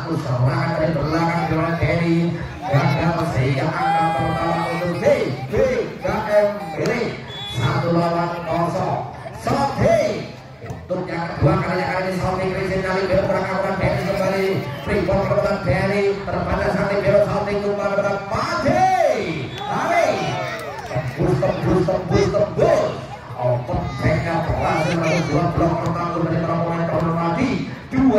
satu serangan dari belakang Dewan Denny gagal sehingga angka pertama untuk DKM milik 1-0. Soti untuk yang kedua kalinya kali ini Soti Krisin kali belok berangkat Denny kembali Freeport kebetulan Denny terpada Soti belok Soti kembali kebetulan Mati hari tembus open backnya berhasil untuk dua blok pertama dari para pemain Permati 2-0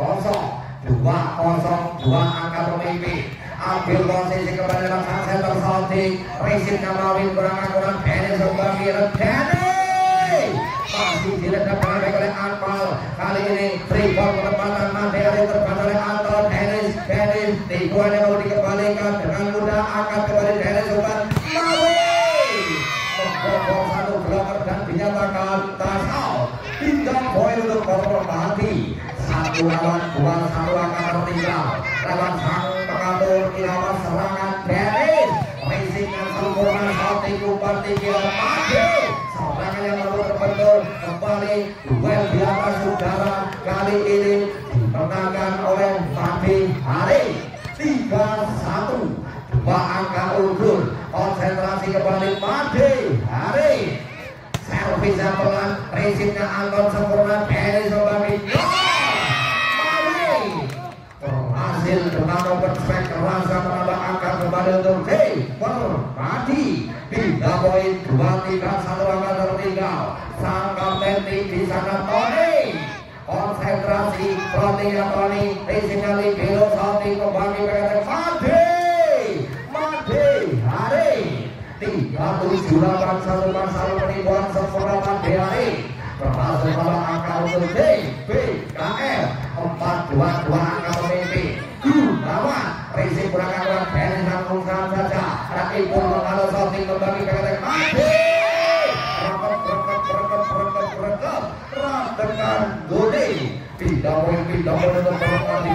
angka pemimpin ambil posisi kembali dalam sang center Soti Krisin Kamawin berangkat Denny kembali Denny masih diledakkan oleh Akmal kali ini Freeport penempatan materi terbatas oleh Anton Dennis tipuannya mau dikembalikan dengan mudah angkat kembali Dennis Sultan Mawi membobol satu bloker dan dinyatakan touchdown 3 poin untuk Permati 1-2 satu angka tertinggal lewat sang pengatur irama serangan Dennis racing yang sempurna Soti Kupar tinggi maju serangan yang baru terbentuk kembali duel di atas udara kali ini dimenangkan oleh Mati Hari 3-1 2 angka unggul konsentrasi kembali Mati Hari servisnya pelan racingnya Anton sempurna Denny Sobami berhasil dengan open spek rasa menambah angka kembali untuk Permati 3 poin 2-3 satu angka tertinggal sang kapten di sana Tony konsentrasi perhatian Tony racingnya libero Soti kembali ke Mati Hari 3-7-8 satu penipuan sempurna Mati Hari berhasil pada angka untuk DBKM 4-2 angka pemimpin Gunawan racing berangkat Denny langsungkan saja tapi pun mengalir Soti kembali ke Mati berangkat dengan Gode 3 poin untuk Permati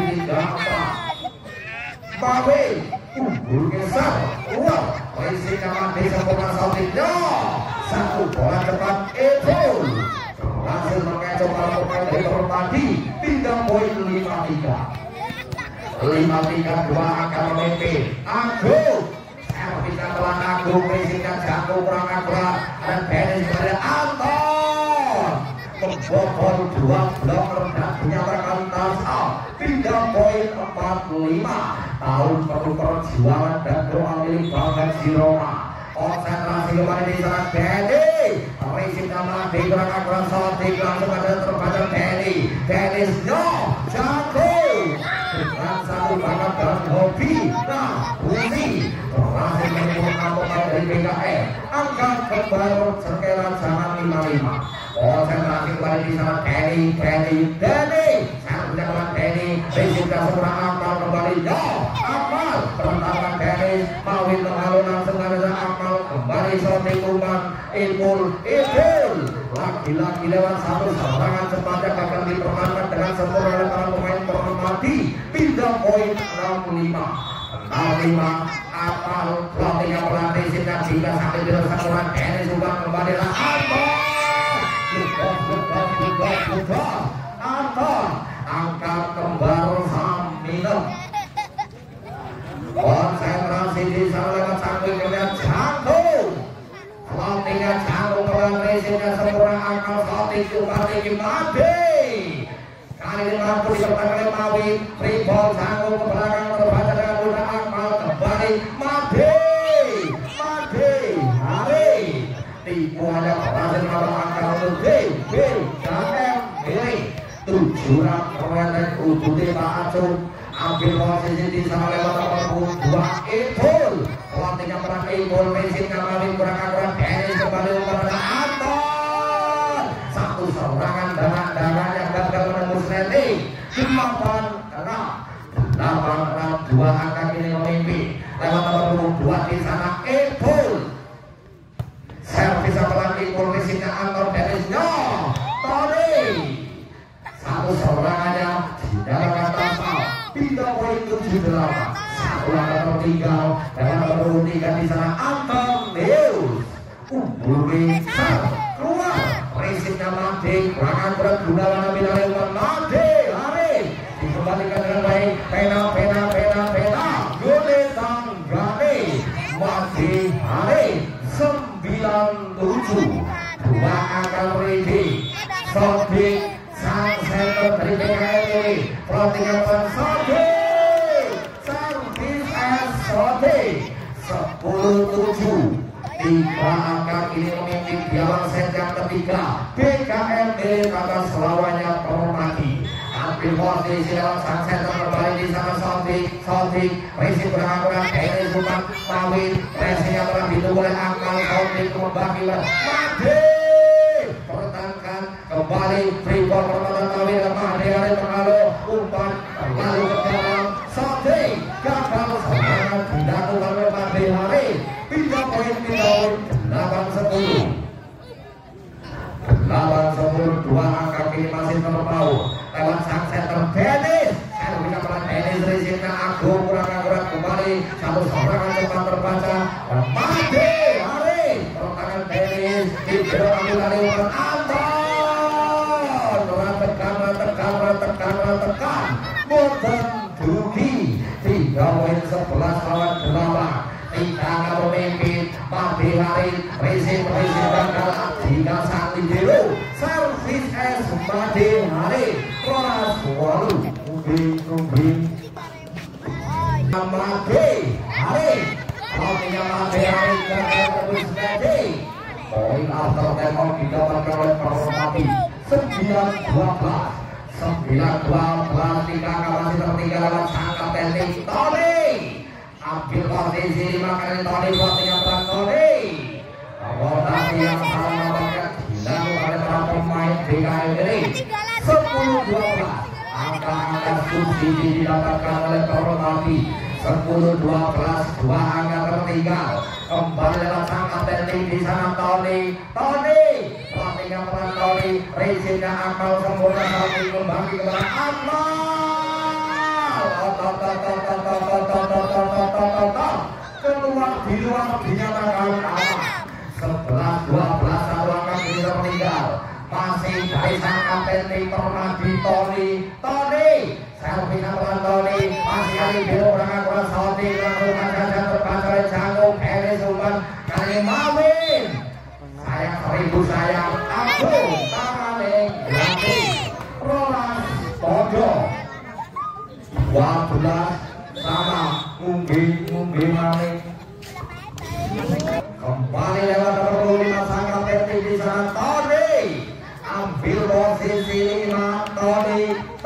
3-4 Mawi unggul geser keluar racing Mati sempurna Soti satu bola cepat itu berhasil mengecoh para pemain dari Permati 3 poin 5-3 2 angka pemimpin Agung servisnya pelan Agung racingnya jatuh kurang akurat dan Dennis kepada Anton membobol 2 bloker dan dinyatakan touchdown 3 poin 4-5 tahun penuh perjuangan dan doa milik Bagan Siroma konsentrasi kembali di sana Denny racingnya Mati kurang akurat Soti langsung ada terbaca Dennis jago dengan satu bakat dan hobi Budi berhasil menemukan pemain dari BKM angkat kembali sekelan jangan 5-5 konsentrasi kembali di sana Denny saya menjalankan Denny racingnya sempurna Akmal kembali Akmal pertahanan Dennis Mawin mengalun langsung ada Akmal kembali Soti Kumbang Ilmul lagi-lagi lewat satu serangan cepatnya gagal dipertahankan dengan sempurna oleh para pemain Permati 3 poin 6-5 Akmal pelatihnya pelatih sehingga jika sampai di sempurna Denny juga kembali Anton angkat kembar Samino konsentrasi di sana lewat satu kalian jangkung pelatihnya jangkung pelan racingnya sempurna Akmal Soti juga tinggi Mati kali ini mampu dipertahankan oleh Mawi Freeport jangkung ke belakang terbaca dengan mudah Akmal kembali Mati Hari tipuannya berhasil menambah angka untuk DBKM milik 7 perwedek Ubudi Pak Acung ambil posisi di sana lewat nomor 2 Ibul pelatihnya perang Ibul racing Kamawin kurang akurat Denny kembali kepada Anton satu serangan dengan yang gagal menembus netting 8-6 2 angka kini memimpin lewat nomor 2 di sana Ibul servis pelan Ibul racingnya Anton Dennis Tony satu serangannya di dalam atas 3 poin 7-8 satu angka tertinggal dengan nomor 3 di sana Anton Neus unggul besar keluar racingnya Mati kurang akurat Gunawan ambil Mati Hari kembalikan dengan baik. Pena Yuletan Gani masih hari 97 dua angka ready. Sodik sang center dari PKL perhatikan Sodik servis Sodik 10-7 tiga angka ini memimpin piala set yang ketiga. PKL kata selawanya Permati ambil posisi dalam sang center kembali di sana Sodik Resi berangkat dari Sultan Mawin Resinya telah ditunggu oleh Akmal Sodik membagi Madi pertahankan kembali Freeport pertahanan Mawin Madi dari pengaruh umpan lalu ke dalam Sodik gagal serangan dilakukan oleh Madi hari 3 poin 8-10 dua angka kini masih terpaut lewat sang center Dennis bisa pelan Dennis Rizina Agung kurang akurat kembali satu serangan cepat terbaca Madi hari pertahanan Dennis diberi ambil dari umpan Anton tekan Morten Duki 3 poin 11 lawan 8 tiga pemimpin Madi hari Resi gagal tiga saat dulu servis Madi hari kelas walu kumbing Madi hari artinya Madi hari gagal terus Madi poin after tempo didapatkan oleh Permati 9-12 tiga masih tertinggal lewat sang kapten Tony ambil posisi 5 kali Tony posisinya pelan Tony rotasi yang sama dilakukan oleh para pemain PKL ini 10-12 angka subsidi didapatkan oleh Permati 10-12 dua angka tertinggal kembali lewat sang kapten di sana Tony pelatihnya pelan Tony Resinya Akmal sempurna Tony kembali kepada Akmal keluar di luar dinyatakan kalah 11-12 satu angka bisa meninggal masih dari sang kapten Permati Tony servisnya pelan Tony masih hari biru berangkat kurang Sodik lakukan saja terbaca oleh Jango Kere Sultan kali Mawin sayang 1000 sayang Agung Tamaling Lati Rolas Tojo 12 sama Munggi Malik kembali lewat nomor 5 sang kapten di sana Tony ambil posisi 5 Tony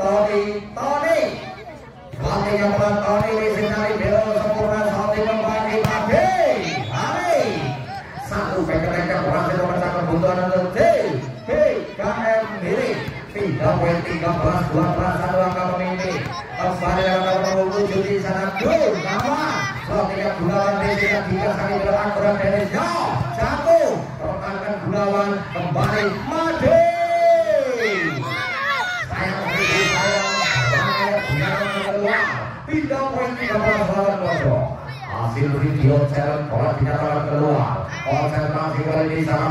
pelatihnya pelan Tony Wisinari Belo sempurna Sodik kembali Madi hari satu pekerjaan berhasil memecahkan kebutuhan untuk PKM milik 3 poin 13-12 satu angka pemimpin kembali lewat nomor 7 di sana Dur nama pelatihnya Gunawan Resinya 3 kali berlawan kurang Dennis jatuh pertahankan Gunawan kembali Madi pindah poin 13 lawan 2 hasil video challenge bola dinyatakan keluar konsentrasi kali di sana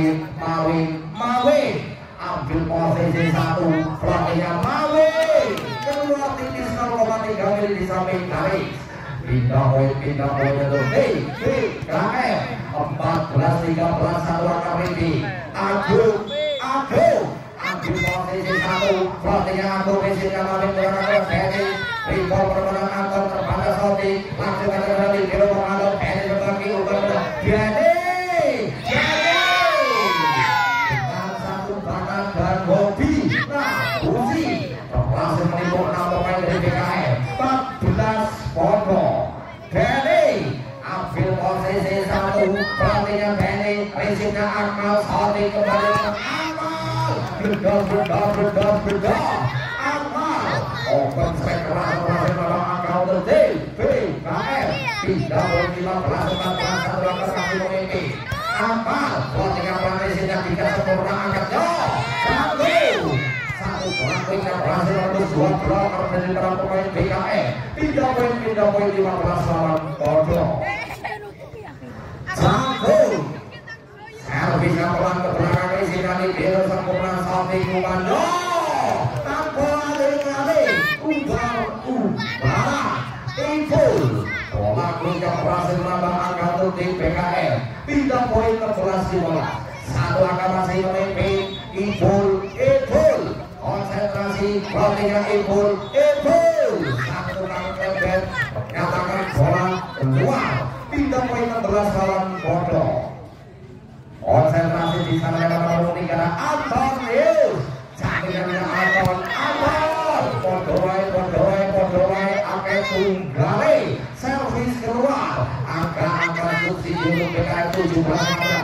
Mawin ambil posisi 1 pelatihnya Mawin keluar tipis 0,3 mili di samping garis pindah poin untuk PKM 14-13 satu angka ready Agung ambil posisi 1 pelatihnya Agung Resinya Mawin berangkat dari Ribol pertolongan Anton terbatas Sodik langsung ke dalam di biru mengadop Penny berbagi ubah Jadi dengan satu bakat dan hobi Uzi berhasil menimbul 6 pemain dari PKM 14 pondok Penny ambil posisi 1 pelatihnya Penny Resinya Akmal Sodik kembali ke Akmal gedor Akmal open spek keras berhasil melawan angka untuk PKM 3-15 satu angka kaki pemimpin Akmal pelatihnya pelan Resinya 3 sempurna angkat satu pelatih yang berhasil menembus 2 bloker dari para pemain PKM 3 poin 15 lawan pojok Sanggung servisnya pelan ke belakang Resinya di biru sempurna Sodik Kumando tanpa lari ubah Ubara Inful. Bola keruncang berhasil menambah angka untuk tim BKM. Pindah poin ke 11-15. Satu angka masih memimpin Inful. Konsentrasi perhatikan Inful. Satu kali tembak menyatakan bola keluar. Pindah poin 16 lawan Bodo. Konsentrasi di sana yang melalui karena Anton News. Cantiknya Anton. Podoai akan tunggale. Servis keluar. Angka subsidi untuk BKM 17.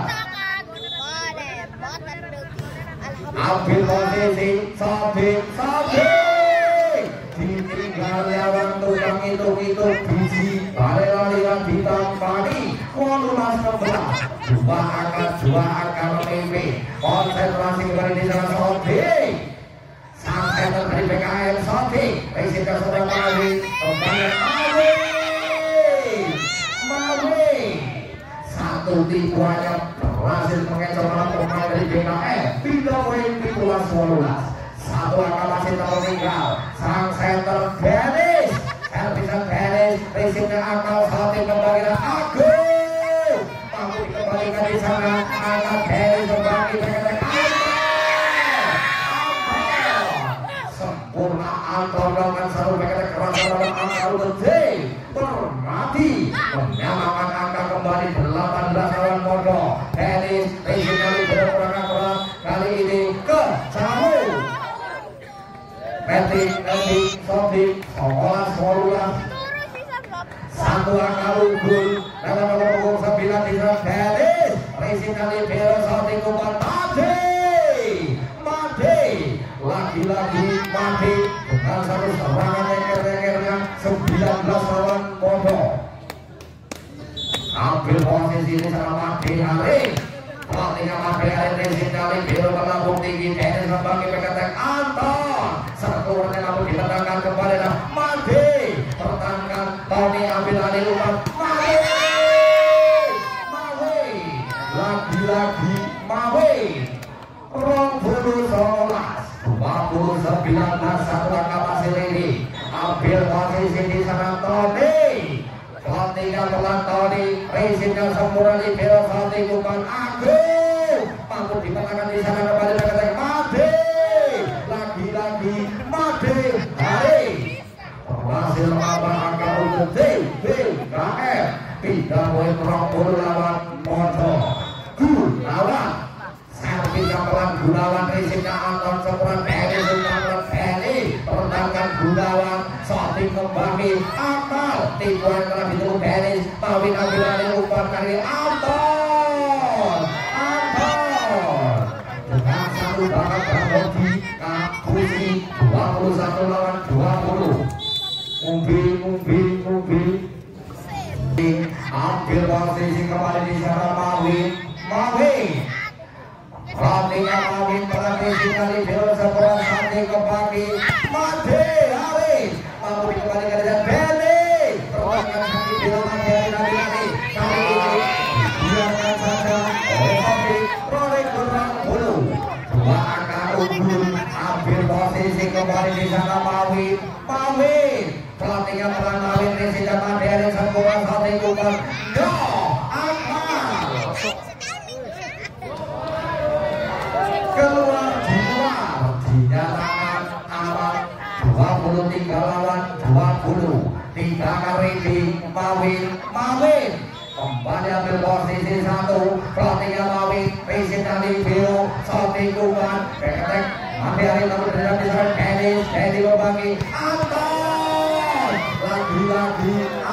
Ambil posisi Sodik. Ditinggal lawan tukang itu biji. Balik-balikan ditampani. 18-16. Dua angka memimpin. Konsentrasi kembali di sana Sodik. Sang center dari BKM Sodik. Risiko sudah Mawi. Kembali Mawi. Satu tipuannya berhasil mengecoh pemain dari BKM. Pindah poin di kelas 12. Satu angka masih tertinggal. Sang center Dennis. Servisan Dennis. Risikonya akal Sodik kembali ke Agung. Mampu dikembalikan di sana. Angkat Dennis kembali ke sempurna Anton dengan satu paket kerasa dalam angka gede Permati menyamakan angka kembali 18 lawan Modo. Dennis risikonya libero kurang kali ini ke Camu. Metik Sodik 11-12. Satu angka unggul dalam nomor punggung 9 di sana Dennis risikonya libero Sodik umpan lagi-lagi mati dengan satu serangan leker-lekernya 19 lawan Modo. Ambil posisi ini sama Mati Hari. Pelatihnya Mati Hari Resin kali biru melambung tinggi. Dennis membagi peketek Anton. Sekurangnya namun ditendangkan kembali dan Mati. Pertahankan Tony ambil alih umpan. Mawi. Lagi-lagi Mawi. 29 satu angka masih lagi. Ambil posisi di sana Tony. Pelantikan pelan Tony. Risikonya sempurna di biro Tony umpan Agung. Mampu dimenangkan di sana kembali ke Mati. Lagi-lagi Mati Hari. Berhasil menambah angka untuk BKM. Pindah poin 20 lawan Modo. Gunawan. Servis yang pelan Gunawan. Risikonya Anton sempurna pertahankan Gunawan. Sodik kembali akal tipuan telah ditunggu Dennis. Mawin ambil alih umpan kali Anton dengan satu bakat berbodi Kabusi 21 lawan 20. Mumbi ambil posisi kembali di sana Mawin Pelatihnya Mawin transisi kali biru sebuah Sandi kembali Mati Hari. Mampu dikembalikan dengan Benny. Pertahankan Sandi biru Mati Hari kali ini biarkan saja oleh Sandi Rolik kurang bulu. Dua angka unggul. Ambil posisi kembali di sana Mawin. Pelatihnya pelan Mawin Risiko Mati Hari sebuah Sandi kembali keluar dinyatakan aman 23 lawan 20. 3 kali di Mawin kembali ambil posisi 1. Pelatihnya Mawin risiko di biru Sodik umpan keketek Mati Hari namun tidak bisa Dennis membagi Anton lagi-lagi